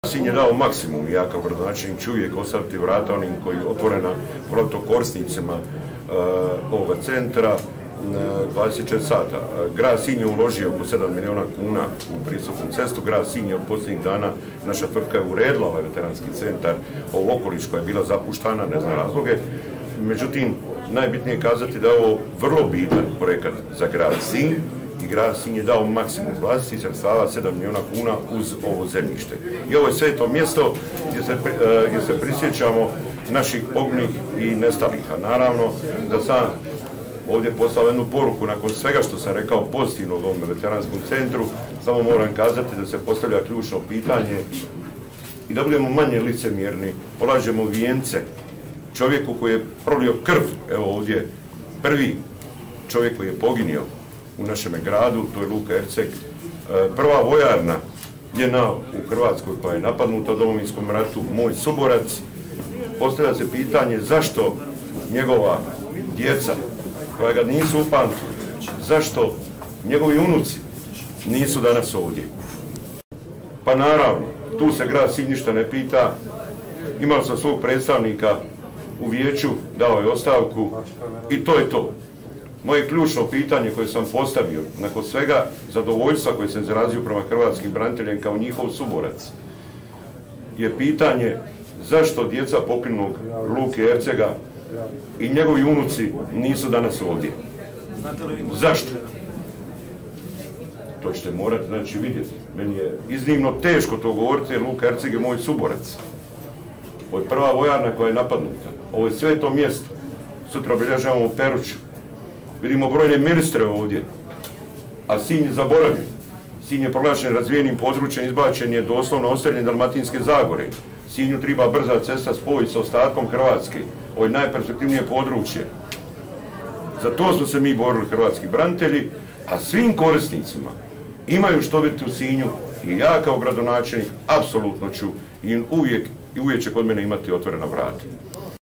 Sinj je dao maksimum, ja kao gradonačelnik ću uvijek ostaviti vrata onim koji je otvorena korisnicima ovoga centra 24 sata. Grad Sinj je uložio oko 7 milijuna kuna u pristupnu cestu. Grad Sinj je od posljednjih dana, naša tvrtka je uredila ovaj veteranski centar, ovo okoliš koja je bila zapuštana, ne znam razloge. Međutim, najbitnije je kazati da je ovo vrlo bitan projekat za grad Sinj i grad Sinj je dao maksimum vlastitih sredstava 7 milijuna kuna uz ovo zemljište. I ovo je sveto mjesto gdje se prisjećamo naših poginulih i nestalih. A naravno da sam ovdje poslao jednu poruku nakon svega što sam rekao pozitivno u ovom veteranskom centru, samo moram kazati da se postavlja ključno pitanje i da budemo manje licemjerni, polažemo vijence čovjeku koji je prolio krv, evo ovdje prvi čovjek koji je poginio u našem gradu, to je Luka Erceg, prva vojarna JNA u Hrvatskoj koja je napadnuta u Domovinskom ratu, moj suborac. Postavlja se pitanje zašto njegova djeca koja ga nisu upamtili, zašto njegovi unuci nisu danas ovdje. Pa naravno, tu se grad Sinj ništa ne pita, imao sam svog predstavnika u vijeću, dao je ostavku i to je to. Moje ključno pitanje koje sam postavio, nakon svega zadovoljstva koje sam izrazio prema hrvatskim braniteljima kao njihov suborac, je pitanje zašto djeca poginulog Luke Ercega i njegovi unuci nisu danas ovdje. Zašto? To ćete morati znači vidjeti. Meni je iznimno teško to govoriti jer Luka Erceg je moj suborac. Ovo je prva vojarna koja je napadnuta. Ovo je sveto mjesto. Sutra obilježavamo u Peruću. Vidimo brojne ministre ovdje. A Sinj je zaboravljen. Sinj je proglašen razvijenim područjem, izbačen je doslovno oseljen Dalmatinske Zagore. Sinju treba brza cesta spoj sa ostatkom Hrvatske. Ovo je najperspektivnije područje. Za to smo se mi borili hrvatski branitelji, a svim korisnicima imaju što biti u Sinju i ja kao gradonačelnik apsolutno ću i uvijek će kod mene imati otvorena vrata.